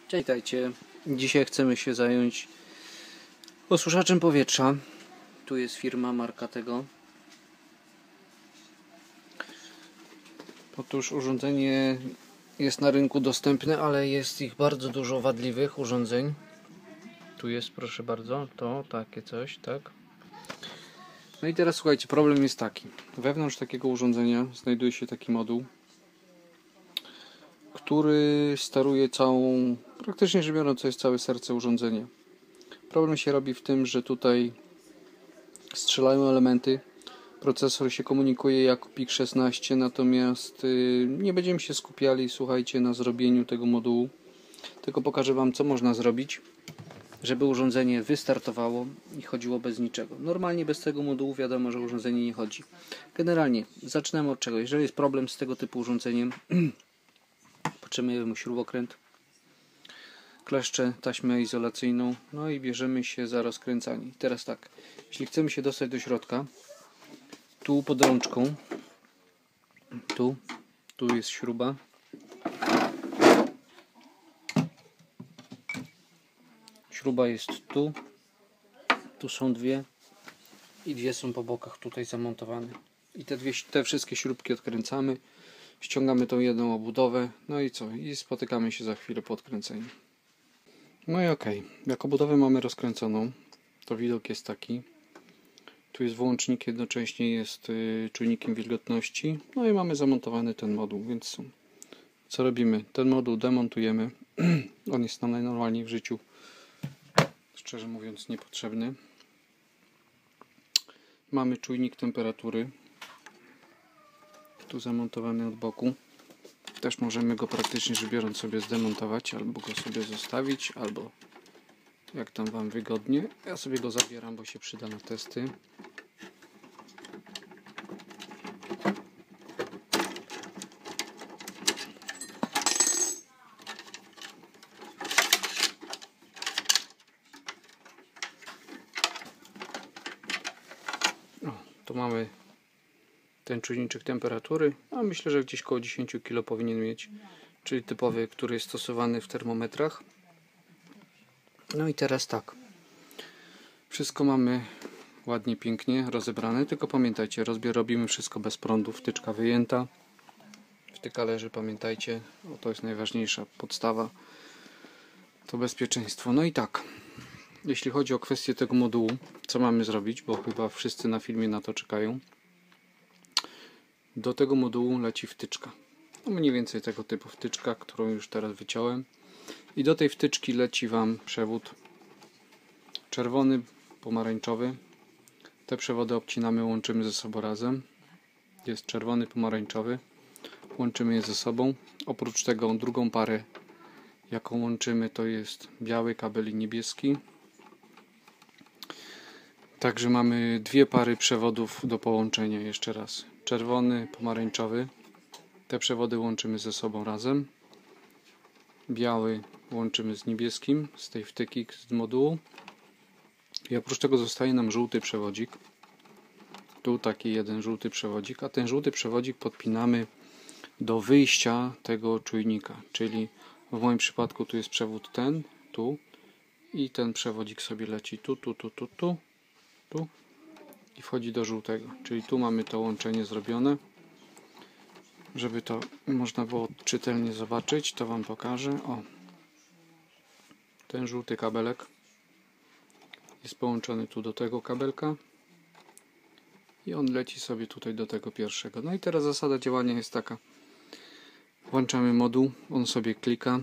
Cześć, witajcie. Dzisiaj chcemy się zająć osuszaczem powietrza. Tu jest firma, marka tego. Otóż urządzenie jest na rynku dostępne, ale jest ich bardzo dużo wadliwych urządzeń. Tu jest, proszę bardzo, to takie coś, tak. No i teraz słuchajcie, problem jest taki. Wewnątrz takiego urządzenia znajduje się taki moduł, który steruje całą, praktycznie rzecz biorąc, to jest całe serce urządzenia. Problem się robi w tym, że tutaj strzelają elementy, procesor się komunikuje jako PIC 16, natomiast nie będziemy się skupiali, słuchajcie, na zrobieniu tego modułu, tylko pokażę Wam, co można zrobić, żeby urządzenie wystartowało i chodziło bez niczego. Normalnie bez tego modułu wiadomo, że urządzenie nie chodzi. Generalnie zaczynamy od czego? Jeżeli jest problem z tego typu urządzeniem, potrzebujemy mu śrubokręt, kleszcze, taśmę izolacyjną, no i bierzemy się za rozkręcanie. Teraz tak, jeśli chcemy się dostać do środka, tu pod rączką, tu jest śruba, śruba jest tu są dwie i dwie są po bokach tutaj zamontowane. I te wszystkie śrubki odkręcamy, ściągamy tą jedną obudowę, no i co? I spotykamy się za chwilę po odkręceniu. No i okej, jak obudowę mamy rozkręconą, to widok jest taki. Tu jest włącznik, jednocześnie jest czujnikiem wilgotności, no i mamy zamontowany ten moduł, więc co robimy? Ten moduł demontujemy, on jest nam najnormalniej w życiu, szczerze mówiąc, niepotrzebny. Mamy czujnik temperatury, tu zamontowany od boku, też możemy go praktycznie rzecz biorąc sobie zdemontować, albo go sobie zostawić, albo jak tam Wam wygodnie. Ja sobie go zabieram, bo się przyda na testy. Tu mamy ten czujniczek temperatury, a myślę, że gdzieś koło 10 kg powinien mieć, czyli typowy, który jest stosowany w termometrach. No i teraz tak, wszystko mamy ładnie, pięknie rozebrane, tylko pamiętajcie, robimy wszystko bez prądu, wtyczka wyjęta, wtyka leży, pamiętajcie, to jest najważniejsza podstawa, to bezpieczeństwo. No i tak, jeśli chodzi o kwestię tego modułu, co mamy zrobić, bo chyba wszyscy na filmie na to czekają. Do tego modułu leci wtyczka. No mniej więcej tego typu wtyczka, którą już teraz wyciąłem. I do tej wtyczki leci Wam przewód czerwony, pomarańczowy. Te przewody obcinamy, łączymy ze sobą razem. Jest czerwony, pomarańczowy. Łączymy je ze sobą. Oprócz tego drugą parę, jaką łączymy, to jest biały kabel i niebieski. Także mamy dwie pary przewodów do połączenia jeszcze raz. Czerwony, pomarańczowy. Te przewody łączymy ze sobą razem. Biały łączymy z niebieskim, z tej wtyki, z modułu. I oprócz tego zostaje nam żółty przewodzik. Tu taki jeden żółty przewodzik, a ten żółty przewodzik podpinamy do wyjścia tego czujnika. Czyli w moim przypadku tu jest przewód ten, tu. I ten przewodzik sobie leci tu i wchodzi do żółtego. Czyli tu mamy to łączenie zrobione. Żeby to można było czytelnie zobaczyć, to Wam pokażę. O, ten żółty kabelek jest połączony tu do tego kabelka i on leci sobie tutaj do tego pierwszego. No i teraz zasada działania jest taka. Włączamy moduł, on sobie klika,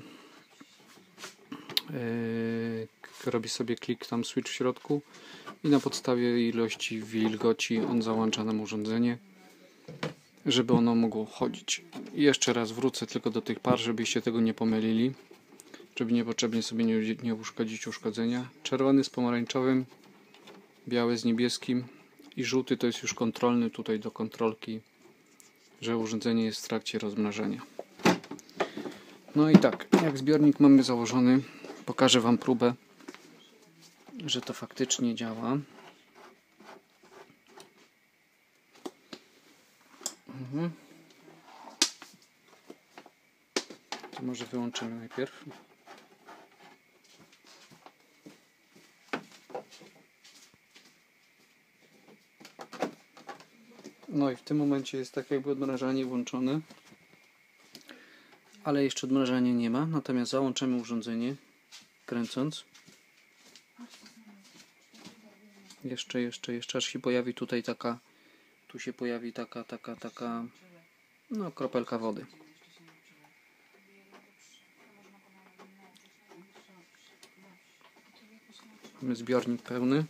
robi sobie klik tam switch w środku i na podstawie ilości wilgoci on załącza nam urządzenie, żeby ono mogło chodzić. I jeszcze raz wrócę tylko do tych par, żebyście tego nie pomylili, żeby niepotrzebnie sobie nie uszkodzić uszkodzenia. Czerwony z pomarańczowym, biały z niebieskim i żółty to jest już kontrolny tutaj do kontrolki, że urządzenie jest w trakcie rozmnażania. No i tak, jak zbiornik mamy założony, pokażę Wam próbę, że to faktycznie działa. To może wyłączymy najpierw. No i w tym momencie jest tak jakby odmrażanie włączone, ale jeszcze odmrażania nie ma, natomiast załączymy urządzenie kręcąc. Jeszcze aż się pojawi tutaj taka, tu się pojawi taka no kropelka wody. Mamy zbiornik pełny.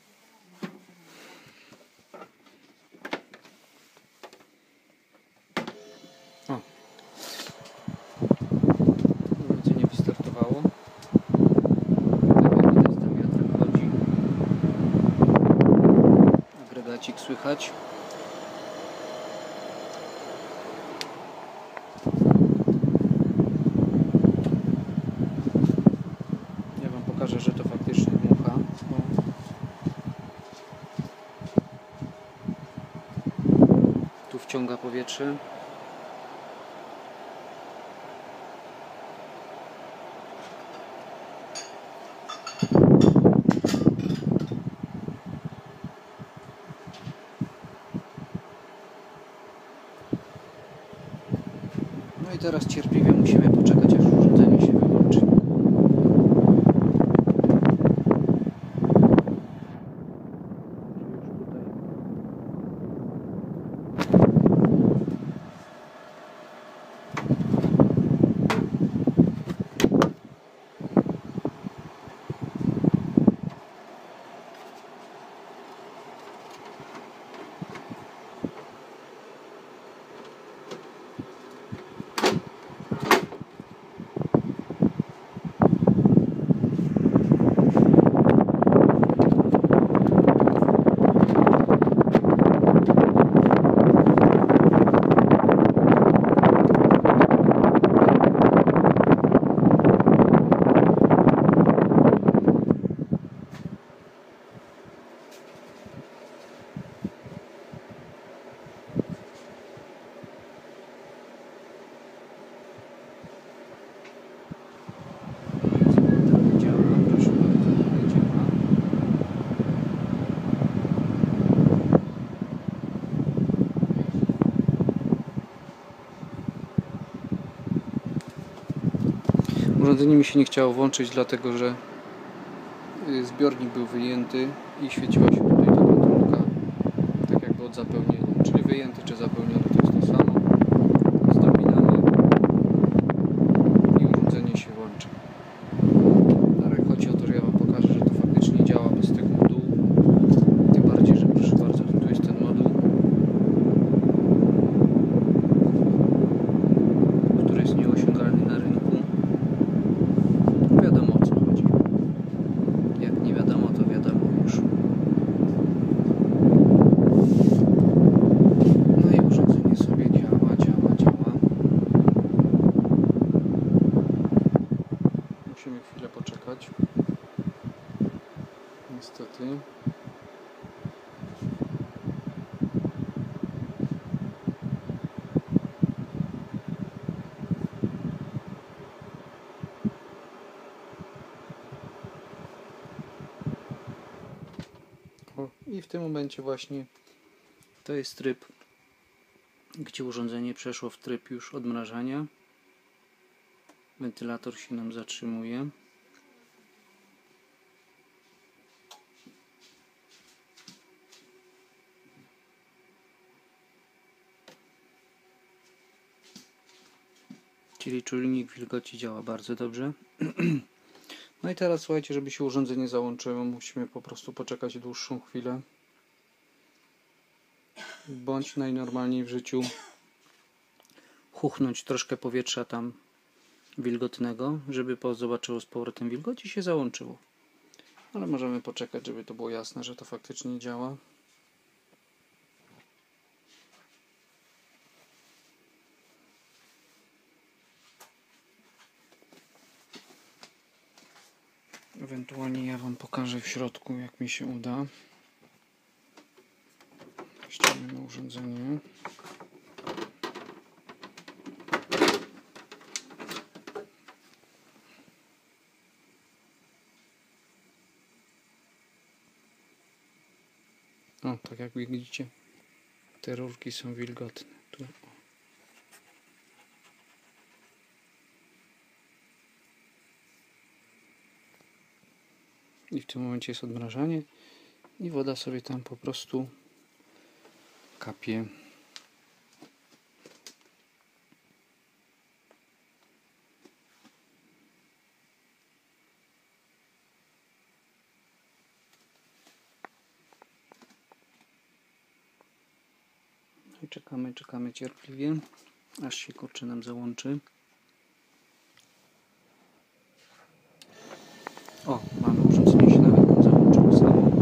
O. Urządzenie wystartowało. Tak jak widać, ten wiatrak chodzi. Agregacik słychać. Ja Wam pokażę, że to faktycznie dmucha. Tu wciąga powietrze. No i teraz cierpliwie musimy poczekać, aż urządzenie się wyłączy. Urządzenie mi się nie chciało włączyć, dlatego że zbiornik był wyjęty i świeciła się tutaj taka kontrolka, tak jakby od zapełnienia, czyli wyjęty czy zapełniony to jest to samo. Zdopinamy i urządzenie się włączy. Ale chodzi o to, że ja Wam pokażę, że to faktycznie działa bez tego modułu. Tym bardziej, że proszę bardzo, tu jest ten moduł, który jest nieosiągalny na rynku. Wiadomo, o co chodzi. Jak nie wiadomo, to wiadomo już. No i urządzenie sobie działa. Musimy chwilę poczekać. Niestety. I w tym momencie właśnie to jest tryb, gdzie urządzenie przeszło w tryb już odmrażania. Wentylator się nam zatrzymuje. Czyli czujnik wilgoci działa bardzo dobrze. No i teraz słuchajcie, żeby się urządzenie załączyło, musimy po prostu poczekać dłuższą chwilę. Bądź najnormalniej w życiu chuchnąć troszkę powietrza tam wilgotnego, żeby zobaczyło z powrotem wilgoć i się załączyło. Ale możemy poczekać, żeby to było jasne, że to faktycznie działa. Ewentualnie ja Wam pokażę w środku, jak mi się uda. Ściągnę urządzenie. O, tak jak widzicie, Te rurki są wilgotne. Tu. I w tym momencie jest odmrażanie i woda sobie tam po prostu kapie. I czekamy cierpliwie, aż się kurczę nam załączy. O, mamy urządzenie się nawet nam załączyło samo.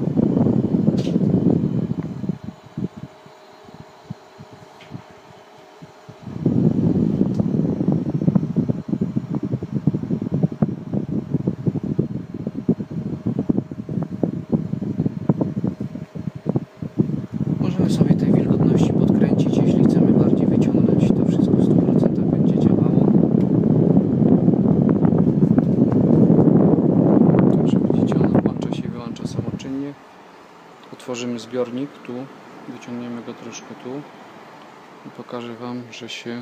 Możemy sobie tej wilgotności podkręcić, jeśli chcemy bardziej wyciągnąć, to wszystko w 100% będzie działało. Także widzicie, ono włącza się i wyłącza samoczynnie. Otworzymy zbiornik tu, wyciągniemy go troszkę tu i pokażę Wam, że się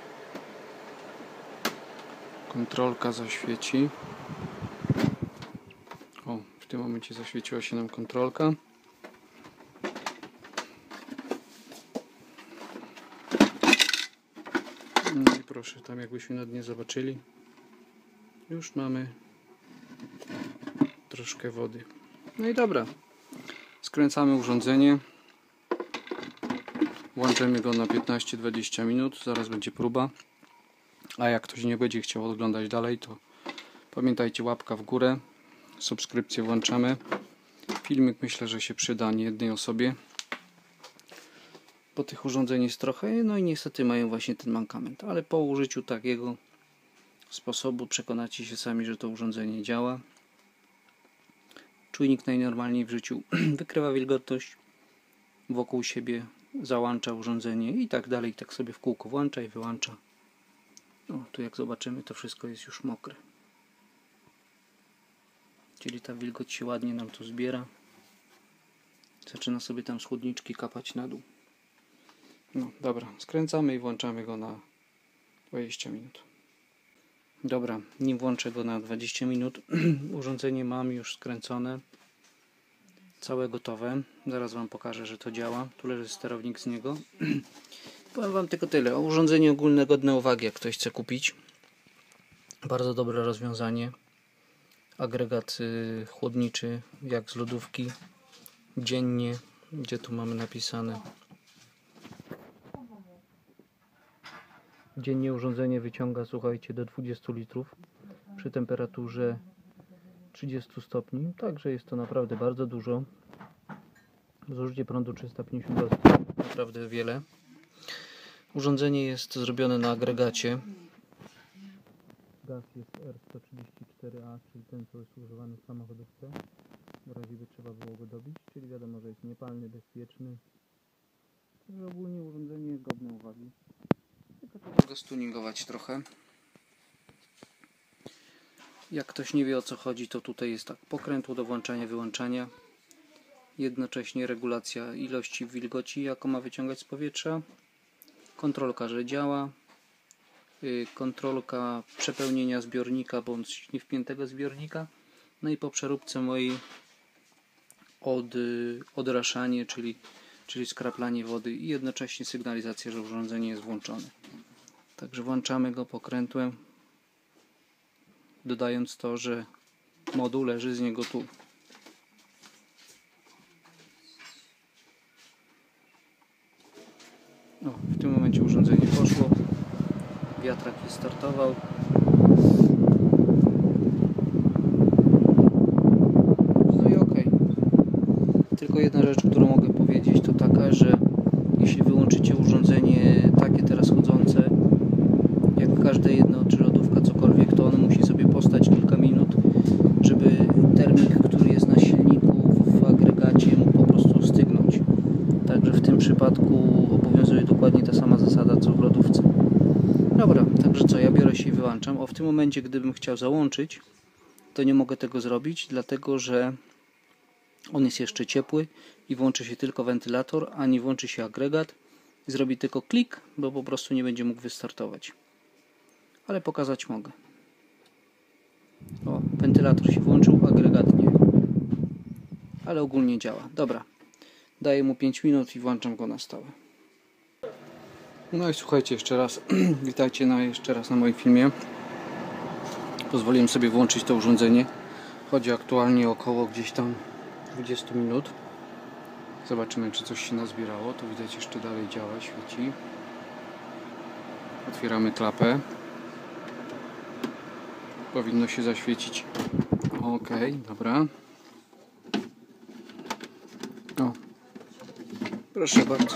kontrolka zaświeci. O, w tym momencie zaświeciła się nam kontrolka. No i proszę, tam jakbyśmy na dnie zobaczyli, już mamy troszkę wody. No i dobra, skręcamy urządzenie, włączymy go na 15-20 minut, zaraz będzie próba. A jak ktoś nie będzie chciał oglądać dalej, to pamiętajcie, łapka w górę, subskrypcję włączamy. Filmik myślę, że się przyda niejednej osobie, bo tych urządzeń jest trochę, no i niestety mają właśnie ten mankament, ale po użyciu takiego sposobu przekonacie się sami, że to urządzenie działa. Czujnik najnormalniej w życiu wykrywa wilgotność wokół siebie, załącza urządzenie i tak dalej, tak sobie w kółko włącza i wyłącza. No, tu jak zobaczymy, to wszystko jest już mokre. Czyli ta wilgoć się ładnie nam tu zbiera. Zaczyna sobie tam z chłodniczki kapać na dół. No dobra, skręcamy i włączamy go na 20 minut. Dobra, nim włączę go na 20 minut, urządzenie mam już skręcone, całe gotowe. Zaraz Wam pokażę, że to działa. Tu leży sterownik z niego. Powiem Wam tylko tyle. Urządzenie ogólne godne uwagi, jak ktoś chce kupić. Bardzo dobre rozwiązanie. Agregat chłodniczy, jak z lodówki. Dziennie, gdzie tu mamy napisane. Dziennie urządzenie wyciąga, słuchajcie, do 20 litrów przy temperaturze 30 stopni. Także jest to naprawdę bardzo dużo. Zużycie prądu 350 W, naprawdę wiele. Urządzenie jest zrobione na agregacie. Gaz jest R134A, czyli ten, co jest używany w samochodówce. W razie by trzeba było go dobić, czyli wiadomo, że jest niepalny, bezpieczny. Także ogólnie urządzenie godne uwagi. Tylko trzeba go stuningować trochę. Jak ktoś nie wie, o co chodzi, to tutaj jest tak pokrętło do włączania, wyłączania. Jednocześnie regulacja ilości wilgoci, jaką ma wyciągać z powietrza. Kontrolka, że działa. Kontrolka przepełnienia zbiornika bądź niewpiętego zbiornika. No i po przeróbce mojej odraszanie, czyli skraplanie wody i jednocześnie sygnalizacja, że urządzenie jest włączone. Także włączamy go pokrętłem, dodając to, że moduł leży z niego tu. O, w tym momencie urządzenie poszło, wiatrak wystartował. No i ok. Tylko jedna rzecz, którą mogę powiedzieć, to taka, że jeśli wyłączycie urządzenie takie teraz chodzące, jak każde jedno, czy lodówka, cokolwiek, to ono musi sobie postać kilka minut, żeby termik, który jest na silniku w agregacie, mógł po prostu stygnąć. Także w tym przypadku obowiązuje dokładnie ta sama zasada, co w lodówce. Dobra, także co, ja biorę się i wyłączam. O, w tym momencie, gdybym chciał załączyć, to nie mogę tego zrobić, dlatego że on jest jeszcze ciepły i włączy się tylko wentylator, a nie włączy się agregat. zrobi tylko klik, bo po prostu nie będzie mógł wystartować. Ale pokazać mogę. O, wentylator się włączył, agregat nie. Ale ogólnie działa. Dobra. Daję mu 5 minut i włączam go na stałe. No i słuchajcie jeszcze raz. Witajcie jeszcze raz na moim filmie. Pozwoliłem sobie włączyć to urządzenie. Chodzi aktualnie około gdzieś tam 20 minut. Zobaczymy, czy coś się nazbierało. Tu widać, jeszcze dalej działa, świeci. Otwieramy klapę. Powinno się zaświecić. Ok, dobra. O, proszę bardzo.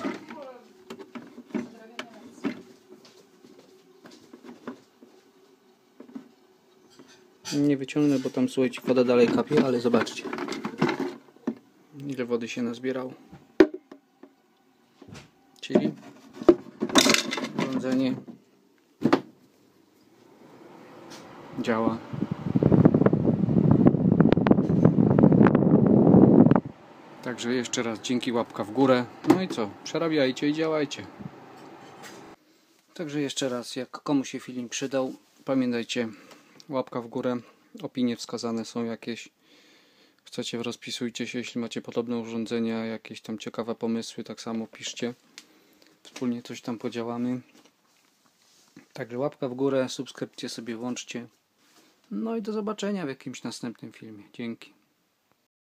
Nie wyciągnę, bo tam, słuchajcie, woda dalej kapie, ale zobaczcie, ile wody się nazbierało. Czyli urządzenie działa. Także jeszcze raz dzięki, łapka w górę. No i co? Przerabiajcie i działajcie. Także jeszcze raz, jak komuś się film przydał, pamiętajcie, łapka w górę. Opinie wskazane są jakieś. Chcecie, rozpisujcie się, jeśli macie podobne urządzenia, jakieś tam ciekawe pomysły, tak samo piszcie. Wspólnie coś tam podziałamy. Także łapka w górę, subskrypcję sobie włączcie. No i do zobaczenia w jakimś następnym filmie. Dzięki.